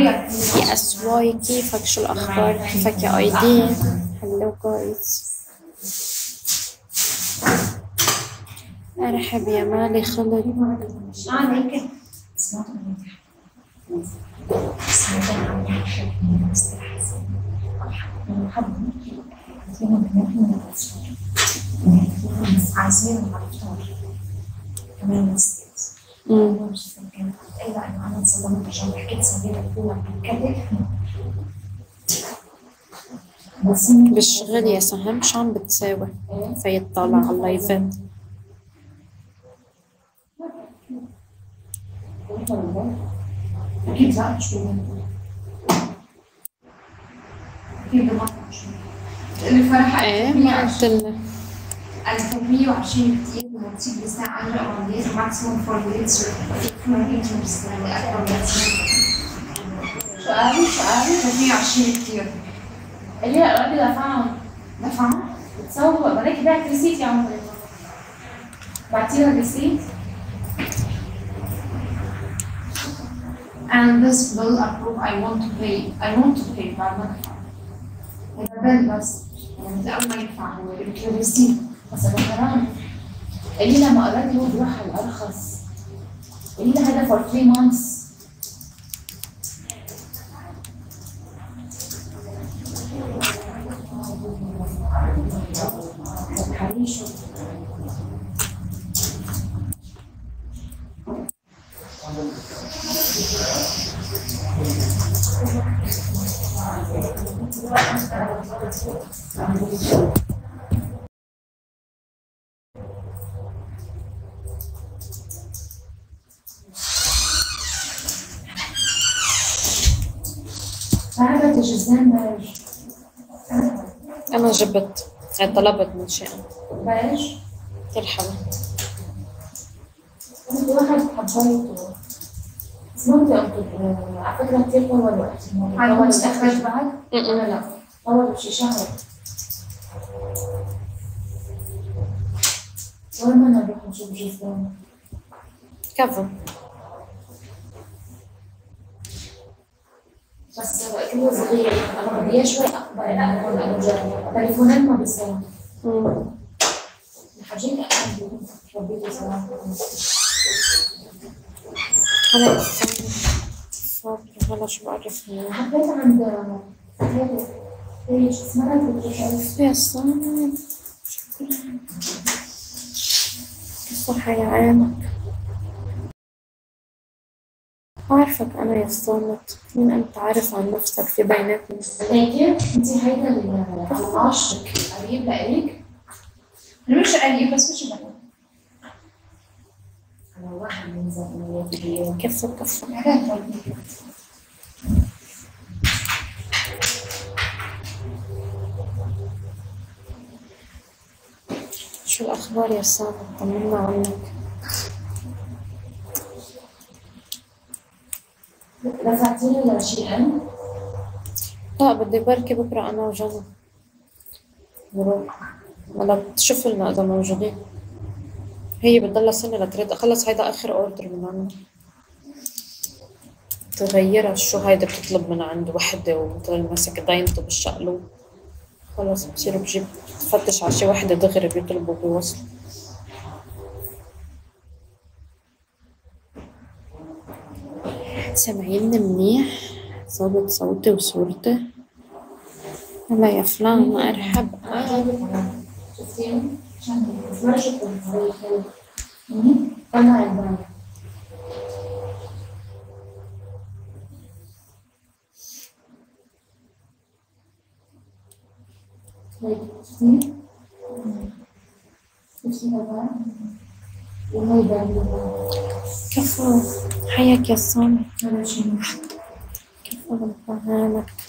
يا أسواي، كيفك؟ شو الأخبار؟ كيفك يا أيدي؟ هلو جايز، أرحب يا مالي خلد. عايزين على الفطار كمان نسيت. مش كانت قايلة إنه أنا انصدمت عشان حكيت سويت الأولى بالشغل يا سهم، شو عم بتساوي؟ فايت طالع على اللايفات. أكيد لا شو أكيد ما تقولي فرحة. إيه ما قلتلنا 1320 كتير وموتيك بالساعة 10 أماليز ماكسيموم فور ليتس سؤالي 320 كتير. اللي هي أوريدي دفعهم بتصور بلاقي بعت ريسيت يا عمري. بعتيها الريسيت. And this bill approved I want to pay بعد ما أدفع. هذا bill بس يعني قبل ما يدفع هو الريسيت. بس ده حرام. اللي لما أوريدي هو بيروح على الأرخص. اللي هذا for 3 months. حريشو. تعبت الجزام بيج. أنا جبت طلبت من شيء بيج. كتير حلو. كنت واحد حبيته. سمعت على فكرة كتير طول الوقت. هل مستخرج بعد؟ ولا لا؟ طول بشي شهر. وين بدنا نروح نشوف جزام؟ كفو. بس كله صغير، أنا بدي إياه شوي أكبر يعني هون أجرب. تليفونات ما بيساوي. حاجين أكبر ربيته صراحة. هلا صبر، هلا شو بعرفني. حبيت عند هي شو اسمها يا صامت، شكرا. الصحة يا عينك. عارفك أنا يا صامت، مين أنت عارف عن نفسك في بيناتنا. هيك انت هيدا العاشق قريب لإلك؟ أنا مش قريب بس مش بعيد. أنا واحد من زمان كفو. شو الأخبار يا صامت؟ طمنا عنك. دفعتيني لشيئا؟ لا بدي بركي بكرة أنا وجنى نروح، ولا بتشوف لنا إذا موجودين. هي بتضلها سنة لترد أخلص. هيدا آخر أوردر من عنا. تغيرها شو هيدا بتطلب من عند وحدة ومثل ماسك دايمته بالشقلوب. خلص بصير بجيب تفتش على شي وحدة دغري بيطلبوا بيوصلوا. سامعيني منيح؟ ظابط صوتي وصورتي؟ هلا يا فلان، مرحب. شفتيني؟ ما شفتك زي حلو. طلع الباب. شفتي؟ شفتي الباب؟ وهيدا كفو. حياك يا صامت. هذا شنو؟ كفو بفهمك.